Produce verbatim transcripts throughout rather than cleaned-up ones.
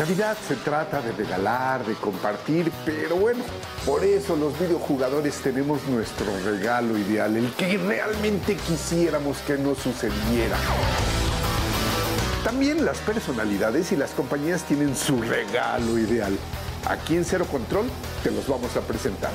Navidad se trata de regalar, de compartir, pero bueno, por eso los videojugadores tenemos nuestro regalo ideal, el que realmente quisiéramos que nos sucediera. También las personalidades y las compañías tienen su regalo ideal. Aquí en Cero Control te los vamos a presentar.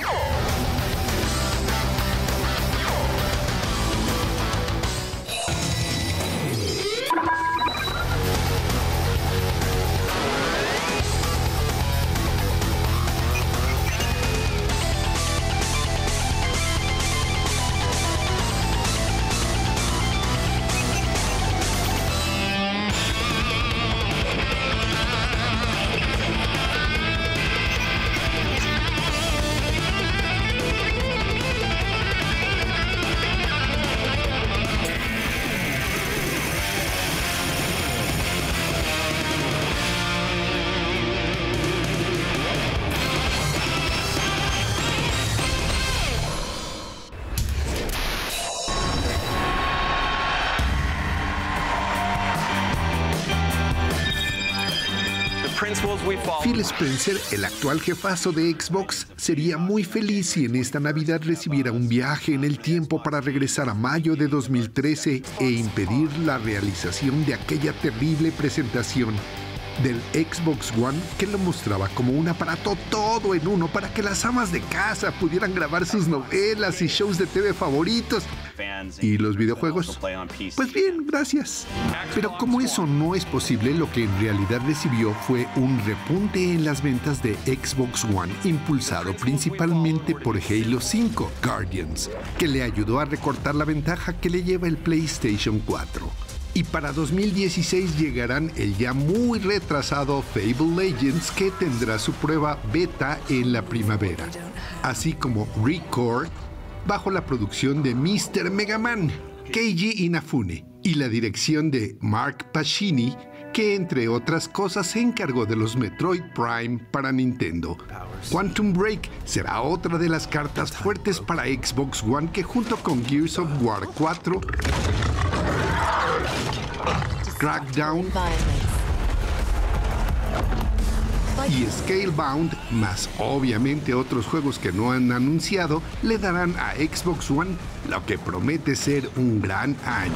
Phil Spencer, el actual jefazo de Xbox, sería muy feliz si en esta Navidad recibiera un viaje en el tiempo para regresar a mayo de dos mil trece e impedir la realización de aquella terrible presentación del Xbox One que lo mostraba como un aparato todo en uno para que las amas de casa pudieran grabar sus novelas y shows de T V favoritos. ¿Y los videojuegos? Pues bien, gracias. Pero como eso no es posible, lo que en realidad recibió fue un repunte en las ventas de Xbox One, impulsado principalmente por Halo cinco Guardians, que le ayudó a recortar la ventaja que le lleva el PlayStation cuatro. Y para dos mil dieciséis llegarán el ya muy retrasado Fable Legends, que tendrá su prueba beta en la primavera, así como Record, bajo la producción de míster Mega Man, Keiji Inafune, y la dirección de Mark Pacini, que entre otras cosas se encargó de los Metroid Prime para Nintendo. Quantum Break será otra de las cartas fuertes para Xbox One, que junto con Gears of War cuatro, Crackdown y Scalebound, más obviamente otros juegos que no han anunciado, le darán a Xbox One lo que promete ser un gran año.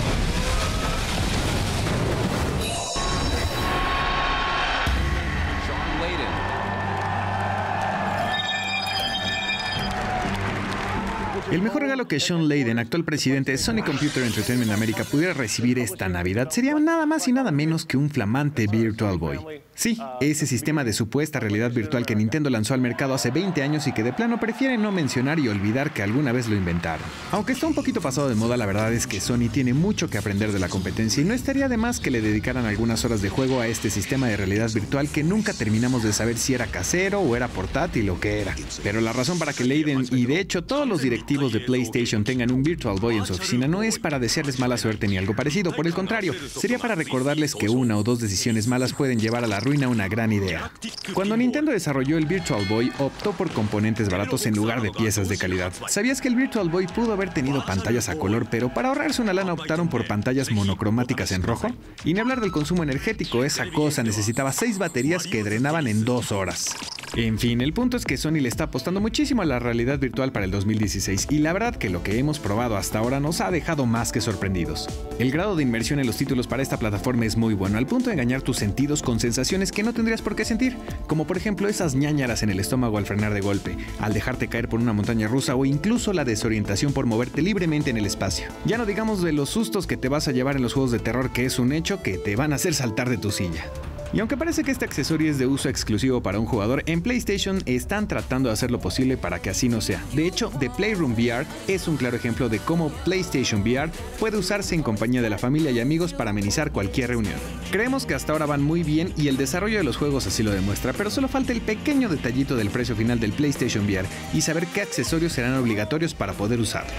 El mejor regalo que Sean Layden, actual presidente de Sony Computer Entertainment America, pudiera recibir esta Navidad sería nada más y nada menos que un flamante Virtual Boy. Sí, ese sistema de supuesta realidad virtual que Nintendo lanzó al mercado hace veinte años y que de plano prefiere no mencionar y olvidar que alguna vez lo inventaron. Aunque está un poquito pasado de moda, la verdad es que Sony tiene mucho que aprender de la competencia y no estaría de más que le dedicaran algunas horas de juego a este sistema de realidad virtual que nunca terminamos de saber si era casero o era portátil o qué era. Pero la razón para que Layden y de hecho todos los directivos de PlayStation tengan un Virtual Boy en su oficina no es para desearles mala suerte ni algo parecido, por el contrario, sería para recordarles que una o dos decisiones malas pueden llevar a la ruina una gran idea. Cuando Nintendo desarrolló el Virtual Boy, optó por componentes baratos en lugar de piezas de calidad. ¿Sabías que el Virtual Boy pudo haber tenido pantallas a color, pero para ahorrarse una lana optaron por pantallas monocromáticas en rojo? Y ni hablar del consumo energético, esa cosa necesitaba seis baterías que drenaban en dos horas. En fin, el punto es que Sony le está apostando muchísimo a la realidad virtual para el dos mil dieciséis y la verdad que lo que hemos probado hasta ahora nos ha dejado más que sorprendidos. El grado de inmersión en los títulos para esta plataforma es muy bueno, al punto de engañar tus sentidos con sensaciones que no tendrías por qué sentir, como por ejemplo esas ñáñaras en el estómago al frenar de golpe, al dejarte caer por una montaña rusa o incluso la desorientación por moverte libremente en el espacio. Ya no digamos de los sustos que te vas a llevar en los juegos de terror, que es un hecho que te van a hacer saltar de tu silla. Y aunque parece que este accesorio es de uso exclusivo para un jugador, en PlayStation están tratando de hacer lo posible para que así no sea. De hecho, The Playroom V R es un claro ejemplo de cómo PlayStation V R puede usarse en compañía de la familia y amigos para amenizar cualquier reunión. Creemos que hasta ahora van muy bien y el desarrollo de los juegos así lo demuestra, pero solo falta el pequeño detallito del precio final del PlayStation V R y saber qué accesorios serán obligatorios para poder usarlo.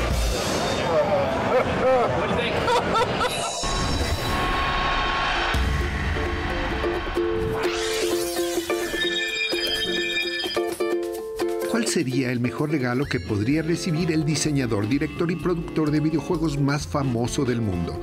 ¿Cuál sería el mejor regalo que podría recibir el diseñador, director y productor de videojuegos más famoso del mundo?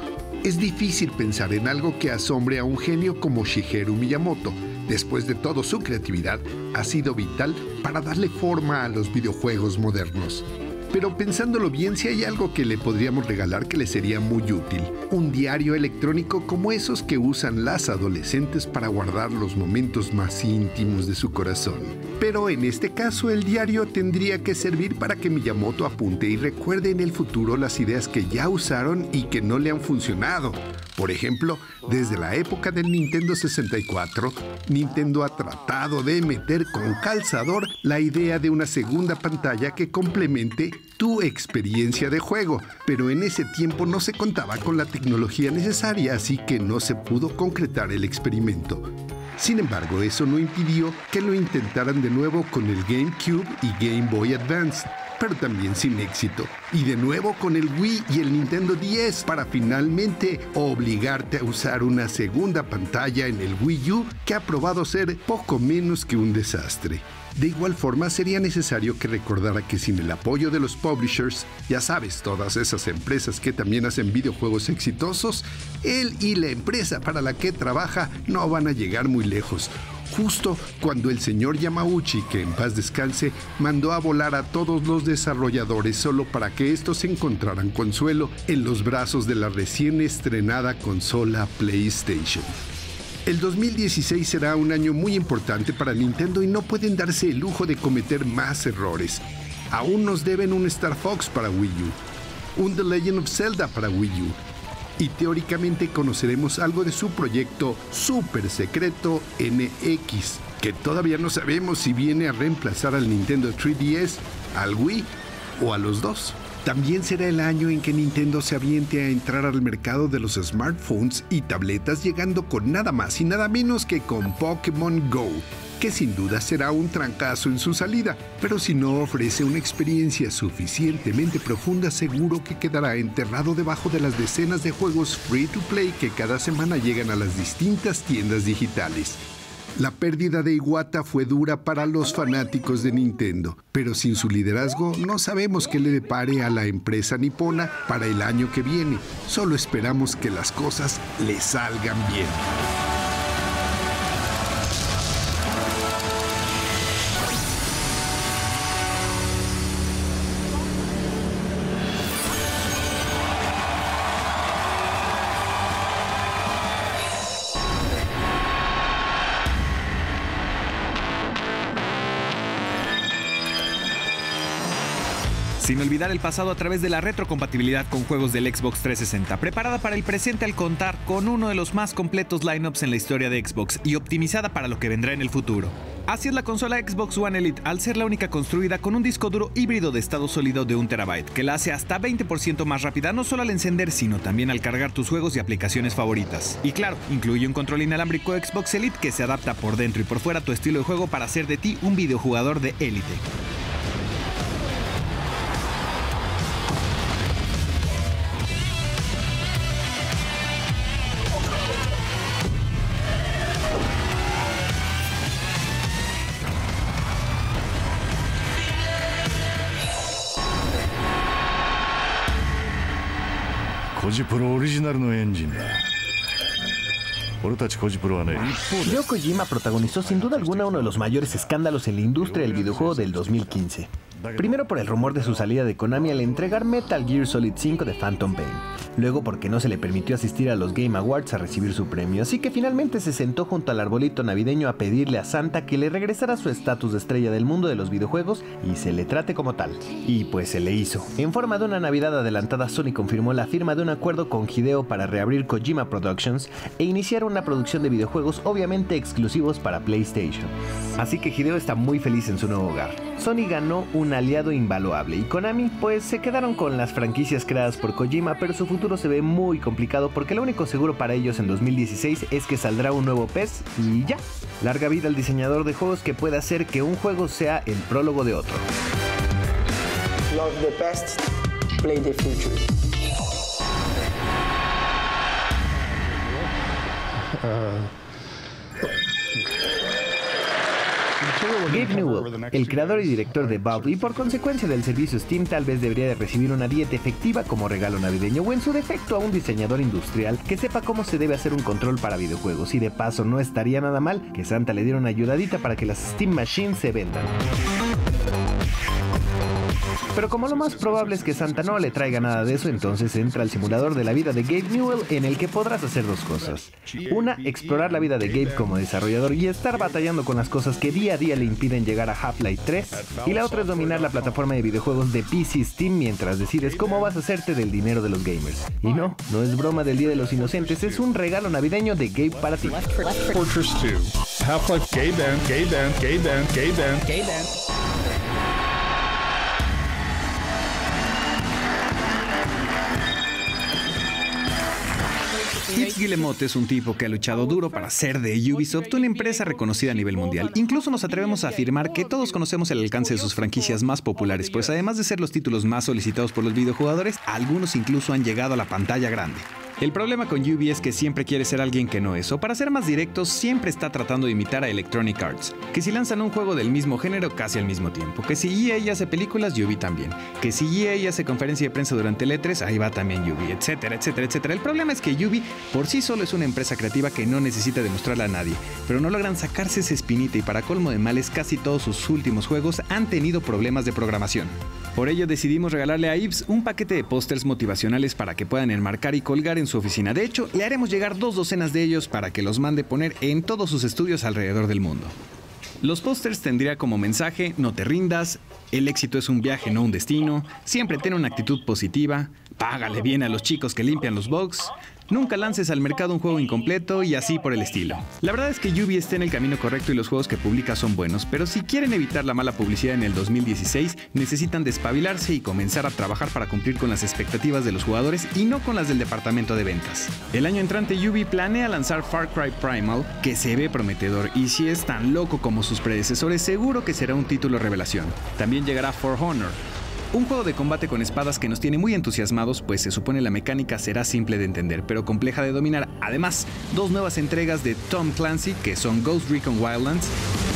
Es difícil pensar en algo que asombre a un genio como Shigeru Miyamoto. Después de todo, su creatividad ha sido vital para darle forma a los videojuegos modernos. Pero pensándolo bien, si hay algo que le podríamos regalar que le sería muy útil, un diario electrónico como esos que usan las adolescentes para guardar los momentos más íntimos de su corazón. Pero en este caso, el diario tendría que servir para que Miyamoto apunte y recuerde en el futuro las ideas que ya usaron y que no le han funcionado. Por ejemplo, desde la época del Nintendo sesenta y cuatro, Nintendo ha tratado de meter con calzador la idea de una segunda pantalla que complemente tu experiencia de juego, pero en ese tiempo no se contaba con la tecnología necesaria, así que no se pudo concretar el experimento. Sin embargo, eso no impidió que lo intentaran de nuevo con el GameCube y Game Boy Advance, pero también sin éxito. Y de nuevo con el Wii y el Nintendo diez para finalmente obligarte a usar una segunda pantalla en el Wii U que ha probado ser poco menos que un desastre. De igual forma, sería necesario que recordara que sin el apoyo de los publishers, ya sabes, todas esas empresas que también hacen videojuegos exitosos, él y la empresa para la que trabaja no van a llegar muy lejos. Justo cuando el señor Yamauchi, que en paz descanse, mandó a volar a todos los desarrolladores solo para que estos encontraran consuelo en los brazos de la recién estrenada consola PlayStation. El dos mil dieciséis será un año muy importante para Nintendo y no pueden darse el lujo de cometer más errores. Aún nos deben un Star Fox para Wii U, un The Legend of Zelda para Wii U, y teóricamente conoceremos algo de su proyecto súper secreto N X, que todavía no sabemos si viene a reemplazar al Nintendo tres D S, al Wii o a los dos. También será el año en que Nintendo se aviente a entrar al mercado de los smartphones y tabletas, llegando con nada más y nada menos que con Pokémon Go, que sin duda será un trancazo en su salida, pero si no ofrece una experiencia suficientemente profunda, seguro que quedará enterrado debajo de las decenas de juegos free to play que cada semana llegan a las distintas tiendas digitales. La pérdida de Iwata fue dura para los fanáticos de Nintendo, pero sin su liderazgo no sabemos qué le depare a la empresa nipona para el año que viene. Solo esperamos que las cosas le salgan bien. Sin olvidar el pasado a través de la retrocompatibilidad con juegos del Xbox trescientos sesenta, preparada para el presente al contar con uno de los más completos lineups en la historia de Xbox y optimizada para lo que vendrá en el futuro. Así es la consola Xbox One Elite, al ser la única construida con un disco duro híbrido de estado sólido de un terabyte, que la hace hasta veinte por ciento más rápida no solo al encender, sino también al cargar tus juegos y aplicaciones favoritas. Y claro, incluye un control inalámbrico Xbox Elite que se adapta por dentro y por fuera a tu estilo de juego para hacer de ti un videojugador de élite. Hideo Kojima protagonizó sin duda alguna uno de los mayores escándalos en la industria del videojuego del dos mil quince. Primero por el rumor de su salida de Konami al entregar Metal Gear Solid cinco de Phantom Pain. Luego porque no se le permitió asistir a los Game Awards a recibir su premio, así que finalmente se sentó junto al arbolito navideño a pedirle a Santa que le regresara su estatus de estrella del mundo de los videojuegos y se le trate como tal. Y pues se le hizo. En forma de una Navidad adelantada, Sony confirmó la firma de un acuerdo con Hideo para reabrir Kojima Productions e iniciar una producción de videojuegos obviamente exclusivos para PlayStation. Así que Hideo está muy feliz en su nuevo hogar. Sony ganó un aliado invaluable y Konami pues se quedaron con las franquicias creadas por Kojima, pero su futuro se ve muy complicado porque lo único seguro para ellos en dos mil dieciséis es que saldrá un nuevo P E S y ya. Larga vida al diseñador de juegos que pueda hacer que un juego sea el prólogo de otro. Love the past, play the future. Gabe Newell, el creador y director de Valve y por consecuencia del servicio Steam, tal vez debería de recibir una dieta efectiva como regalo navideño o en su defecto a un diseñador industrial que sepa cómo se debe hacer un control para videojuegos, y de paso no estaría nada mal que Santa le diera una ayudadita para que las Steam Machines se vendan. Pero como lo más probable es que Santa no le traiga nada de eso, entonces entra al simulador de la vida de Gabe Newell, en el que podrás hacer dos cosas. Una, explorar la vida de Gabe como desarrollador y estar batallando con las cosas que día a día le impiden llegar a Half-Life tres. Y la otra es dominar la plataforma de videojuegos de P C Steam mientras decides cómo vas a hacerte del dinero de los gamers. Y no, no es broma del Día de los Inocentes, es un regalo navideño de Gabe para ti. Fortress dos, Half-Life Gabe Band, Gabe Band, Gabe Band, Gabe Band, Gabe Band. Yves Guillemot es un tipo que ha luchado duro para ser de Ubisoft una empresa reconocida a nivel mundial. Incluso nos atrevemos a afirmar que todos conocemos el alcance de sus franquicias más populares, pues además de ser los títulos más solicitados por los videojugadores, algunos incluso han llegado a la pantalla grande. El problema con Ubi es que siempre quiere ser alguien que no es, o para ser más directos, siempre está tratando de imitar a Electronic Arts, que si lanzan un juego del mismo género casi al mismo tiempo, que si E A hace películas, Ubi también, que si E A hace conferencia de prensa durante el E tres, ahí va también Ubi, etcétera, etcétera, etcétera. El problema es que Ubi por sí solo es una empresa creativa que no necesita demostrarle a nadie, pero no logran sacarse esa espinita y para colmo de males casi todos sus últimos juegos han tenido problemas de programación. Por ello decidimos regalarle a Yves un paquete de pósters motivacionales para que puedan enmarcar y colgar en su oficina. De hecho, le haremos llegar dos docenas de ellos para que los mande poner en todos sus estudios alrededor del mundo. Los pósters tendría como mensaje: no te rindas, el éxito es un viaje, no un destino, siempre ten una actitud positiva, págale bien a los chicos que limpian los bugs, nunca lances al mercado un juego incompleto y así por el estilo. La verdad es que Ubi está en el camino correcto y los juegos que publica son buenos, pero si quieren evitar la mala publicidad en el dos mil dieciséis, necesitan despabilarse y comenzar a trabajar para cumplir con las expectativas de los jugadores y no con las del departamento de ventas. El año entrante Ubi planea lanzar Far Cry Primal, que se ve prometedor, y si es tan loco como sus predecesores, seguro que será un título revelación. También llegará For Honor, un juego de combate con espadas que nos tiene muy entusiasmados, pues se supone la mecánica será simple de entender, pero compleja de dominar. Además, dos nuevas entregas de Tom Clancy, que son Ghost Recon Wildlands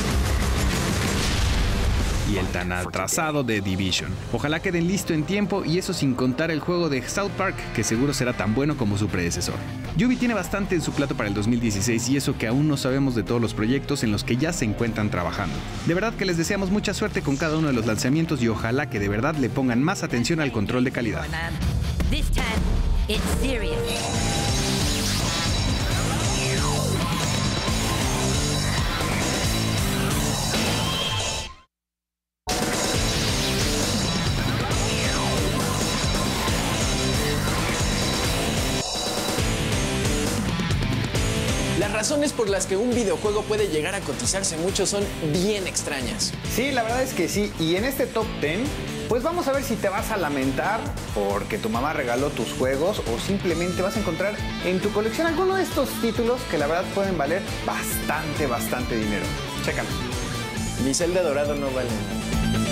y el tan atrasado de Division. Ojalá queden listo en tiempo, y eso sin contar el juego de South Park, que seguro será tan bueno como su predecesor. Ubi tiene bastante en su plato para el dos mil dieciséis, y eso que aún no sabemos de todos los proyectos en los que ya se encuentran trabajando. De verdad que les deseamos mucha suerte con cada uno de los lanzamientos y ojalá que de verdad le pongan más atención al control de calidad. Las razones por las que un videojuego puede llegar a cotizarse mucho son bien extrañas. Sí, la verdad es que sí. Y en este top diez, pues vamos a ver si te vas a lamentar porque tu mamá regaló tus juegos o simplemente vas a encontrar en tu colección alguno de estos títulos que la verdad pueden valer bastante, bastante dinero. Chécame. Mi Zelda dorado no vale nada.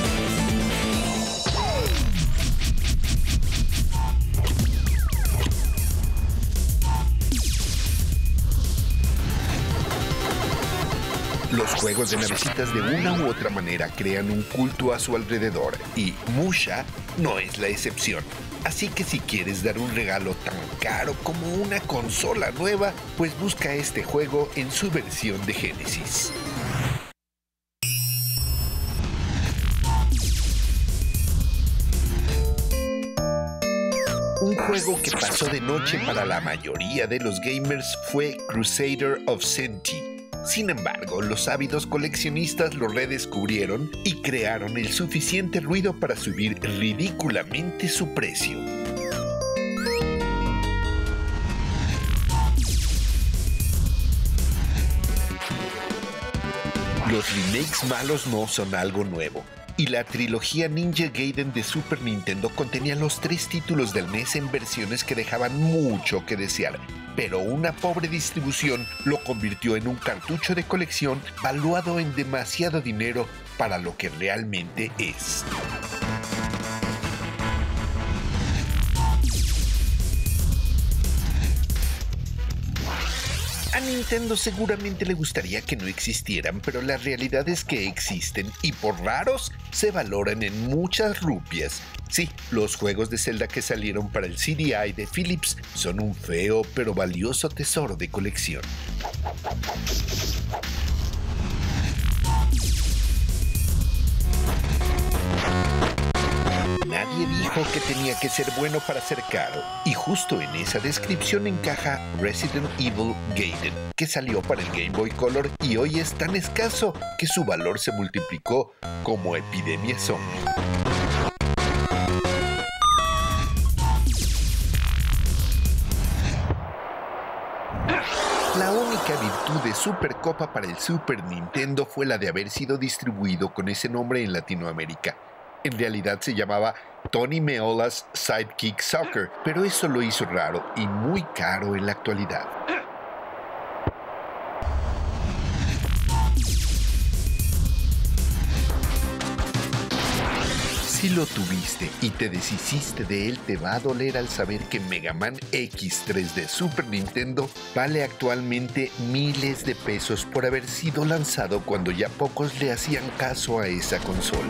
Los juegos de navecitas de una u otra manera crean un culto a su alrededor y Musha no es la excepción. Así que si quieres dar un regalo tan caro como una consola nueva, pues busca este juego en su versión de Genesis. Un juego que pasó de noche para la mayoría de los gamers fue Crusader of Senti. Sin embargo, los ávidos coleccionistas lo redescubrieron y crearon el suficiente ruido para subir ridículamente su precio. Los remakes malos no son algo nuevo, y la trilogía Ninja Gaiden de Super Nintendo contenía los tres títulos del mes en versiones que dejaban mucho que desear, pero una pobre distribución lo convirtió en un cartucho de colección valuado en demasiado dinero para lo que realmente es. A Nintendo seguramente le gustaría que no existieran, pero la realidad es que existen y por raros se valoran en muchas rupias. Sí, los juegos de Zelda que salieron para el C D I de Philips son un feo pero valioso tesoro de colección. Nadie dijo que tenía que ser bueno para ser caro, y justo en esa descripción encaja Resident Evil Gaiden, que salió para el Game Boy Color y hoy es tan escaso que su valor se multiplicó como epidemia zombie. La única virtud de Supercopa para el Super Nintendo fue la de haber sido distribuido con ese nombre en Latinoamérica. En realidad se llamaba Tony Meola's Sidekick Soccer, pero eso lo hizo raro y muy caro en la actualidad. Si lo tuviste y te deshiciste de él, te va a doler al saber que Mega Man X tres de Super Nintendo vale actualmente miles de pesos por haber sido lanzado cuando ya pocos le hacían caso a esa consola.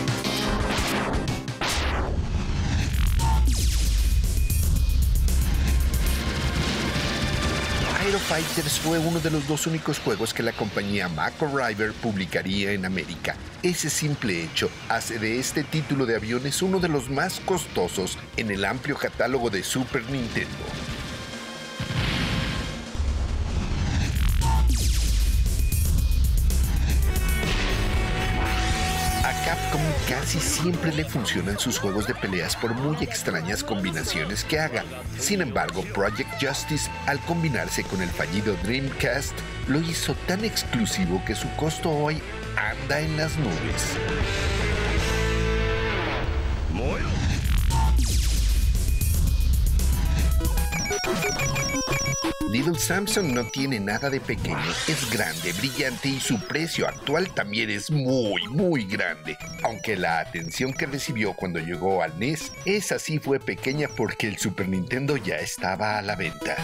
Aero Fighters fue uno de los dos únicos juegos que la compañía MacGyver publicaría en América. Ese simple hecho hace de este título de aviones uno de los más costosos en el amplio catálogo de Super Nintendo. A Capcom casi siempre le funcionan sus juegos de peleas por muy extrañas combinaciones que haga. Sin embargo, Project Justice, al combinarse con el fallido Dreamcast, lo hizo tan exclusivo que su costo hoy anda en las nubes. Little Samson no tiene nada de pequeño, es grande, brillante y su precio actual también es muy, muy grande. Aunque la atención que recibió cuando llegó al N E S, esa sí fue pequeña porque el Super Nintendo ya estaba a la venta.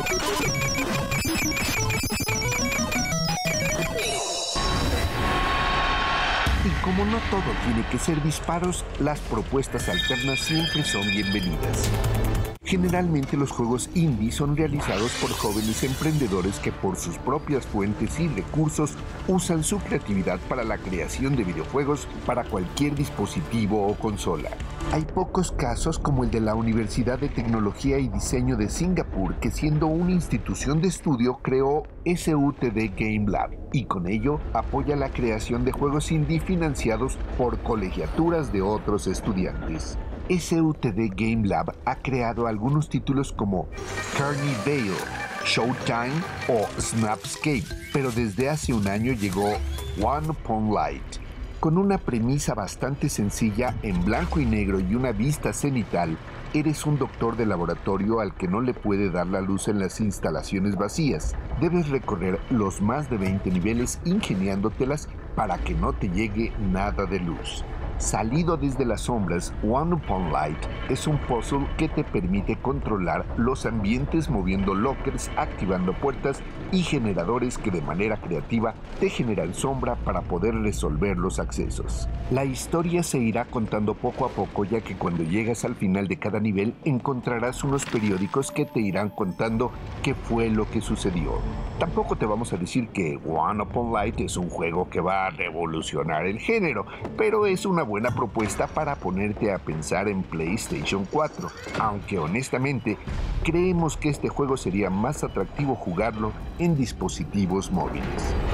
Y como no todo tiene que ser disparos, las propuestas alternas siempre son bienvenidas. Generalmente los juegos indie son realizados por jóvenes emprendedores que por sus propias fuentes y recursos usan su creatividad para la creación de videojuegos para cualquier dispositivo o consola. Hay pocos casos como el de la Universidad de Tecnología y Diseño de Singapur, que siendo una institución de estudio creó S U T D Game Lab y con ello apoya la creación de juegos indie financiados por colegiaturas de otros estudiantes. S U T D Game Lab ha creado algunos títulos como Kearney Vale, Showtime o Snapscape, pero desde hace un año llegó One Upon Light, con una premisa bastante sencilla en blanco y negro y una vista cenital. Eres un doctor de laboratorio al que no le puede dar la luz en las instalaciones vacías. Debes recorrer los más de veinte niveles ingeniándotelas para que no te llegue nada de luz. Salido desde las sombras, One Upon Light es un puzzle que te permite controlar los ambientes moviendo lockers, activando puertas y generadores que de manera creativa te generan sombra para poder resolver los accesos. La historia se irá contando poco a poco, ya que cuando llegas al final de cada nivel encontrarás unos periódicos que te irán contando qué fue lo que sucedió. Tampoco te vamos a decir que One Upon Light es un juego que va a revolucionar el género, pero es una buena propuesta para ponerte a pensar en PlayStation cuatro, aunque honestamente creemos que este juego sería más atractivo jugarlo en dispositivos móviles.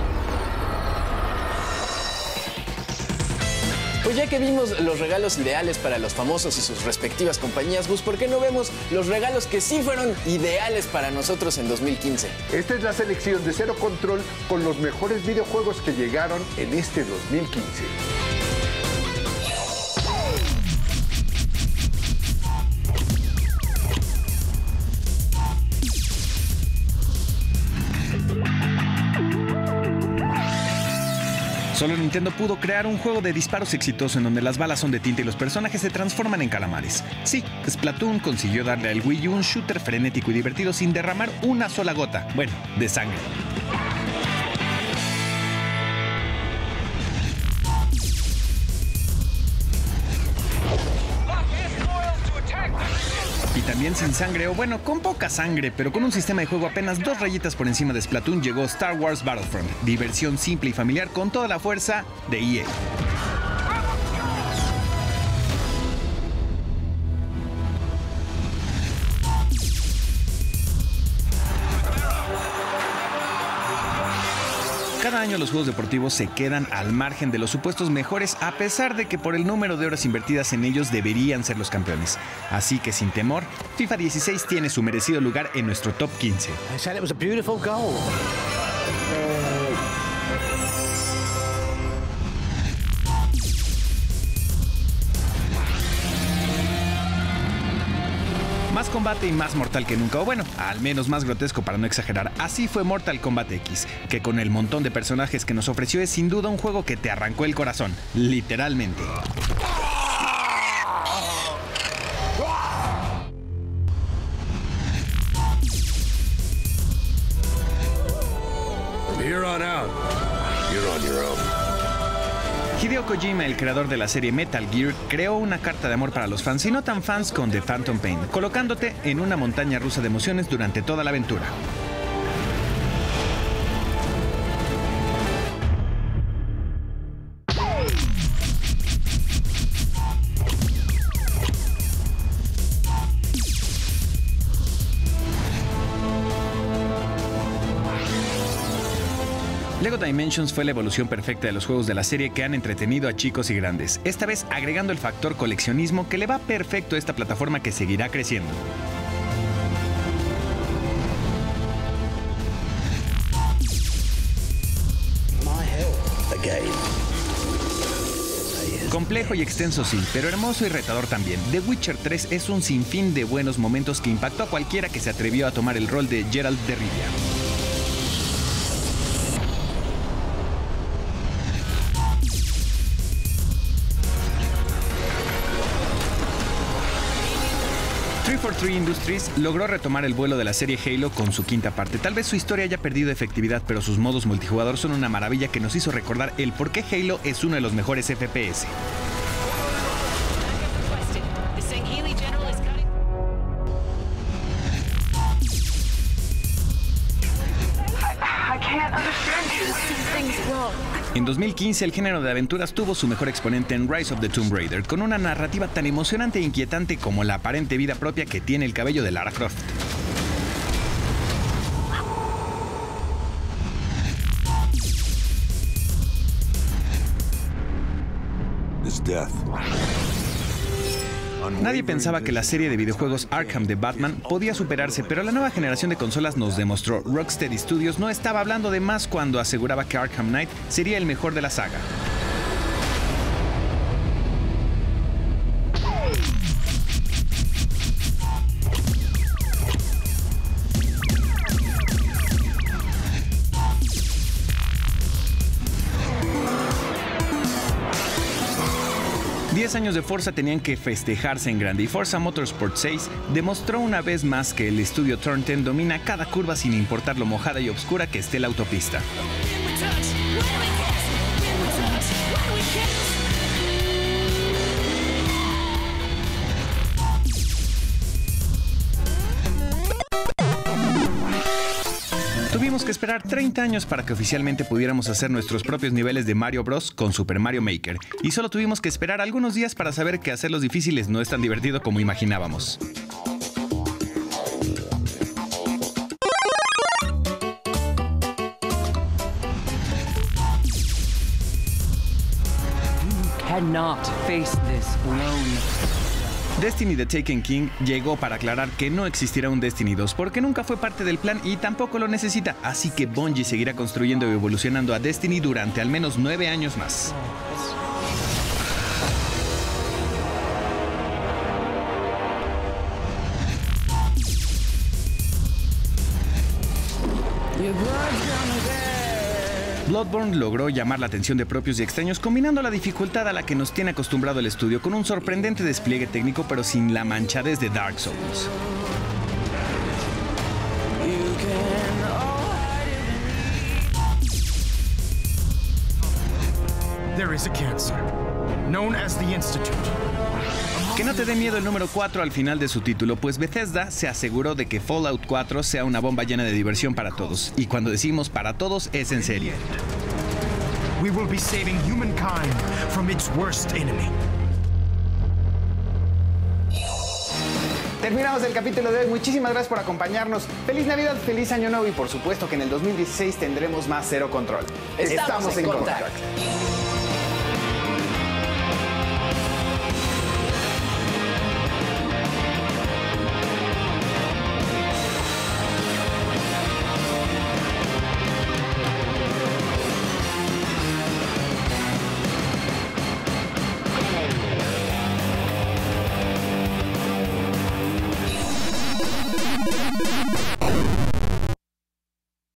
Pues ya que vimos los regalos ideales para los famosos y sus respectivas compañías, Gus, ¿por qué no vemos los regalos que sí fueron ideales para nosotros en dos mil quince? Esta es la selección de Cero Control con los mejores videojuegos que llegaron en este dos mil quince. Solo Nintendo pudo crear un juego de disparos exitoso en donde las balas son de tinta y los personajes se transforman en calamares. Sí, Splatoon consiguió darle al Wii U un shooter frenético y divertido sin derramar una sola gota, bueno, de sangre. Y también sin sangre, o bueno, con poca sangre, pero con un sistema de juego apenas dos rayitas por encima de Splatoon, llegó Star Wars Battlefront, diversión simple y familiar con toda la fuerza de E A. Cada año los juegos deportivos se quedan al margen de los supuestos mejores, a pesar de que por el número de horas invertidas en ellos deberían ser los campeones. Así que sin temor, FIFA dieciséis tiene su merecido lugar en nuestro top quince. Más combate y más mortal que nunca, o bueno, al menos más grotesco para no exagerar. Así fue Mortal Kombat X, que con el montón de personajes que nos ofreció es sin duda un juego que te arrancó el corazón, literalmente. Here on out, you're on your own. Hideo Kojima, el creador de la serie Metal Gear, creó una carta de amor para los fans y no tan fans con The Phantom Pain, colocándote en una montaña rusa de emociones durante toda la aventura. Lego Dimensions fue la evolución perfecta de los juegos de la serie que han entretenido a chicos y grandes, esta vez agregando el factor coleccionismo que le va perfecto a esta plataforma que seguirá creciendo. Complejo y extenso sí, pero hermoso y retador también. The Witcher tres es un sinfín de buenos momentos que impactó a cualquiera que se atrevió a tomar el rol de Geralt de Rivia. three forty-three Industries logró retomar el vuelo de la serie Halo con su quinta parte. Tal vez su historia haya perdido efectividad, pero sus modos multijugador son una maravilla que nos hizo recordar el por qué Halo es uno de los mejores F P S. En dos mil quince, el género de aventuras tuvo su mejor exponente en Rise of the Tomb Raider, con una narrativa tan emocionante e inquietante como la aparente vida propia que tiene el cabello de Lara Croft. Nadie pensaba que la serie de videojuegos Arkham de Batman podía superarse, pero la nueva generación de consolas nos demostró Rocksteady Studios no estaba hablando de más cuando aseguraba que Arkham Knight sería el mejor de la saga. diez años de Forza tenían que festejarse en grande y Forza Motorsport seis demostró una vez más que el estudio Turn diez domina cada curva sin importar lo mojada y oscura que esté la autopista. Tuvimos que esperar treinta años para que oficialmente pudiéramos hacer nuestros propios niveles de Mario Bros. Con Super Mario Maker. Y solo tuvimos que esperar algunos días para saber que hacerlos difíciles no es tan divertido como imaginábamos. You cannot face this alone. Destiny The Taken King llegó para aclarar que no existirá un Destiny dos porque nunca fue parte del plan y tampoco lo necesita, así que Bungie seguirá construyendo y evolucionando a Destiny durante al menos nueve años más. Bloodborne logró llamar la atención de propios y extraños combinando la dificultad a la que nos tiene acostumbrado el estudio con un sorprendente despliegue técnico pero sin la manchadez de Dark Souls. There is a cancer, known as the Institute. Que no te dé miedo el número cuatro al final de su título, pues Bethesda se aseguró de que Fallout cuatro sea una bomba llena de diversión para todos. Y cuando decimos para todos, es en serio. We will be saving humankind from its worst enemy. Terminamos el capítulo de hoy. Muchísimas gracias por acompañarnos. Feliz Navidad, feliz Año Nuevo y por supuesto que en el dos mil dieciséis tendremos más Zero Control. Estamos, Estamos en, en Contact. Contact. You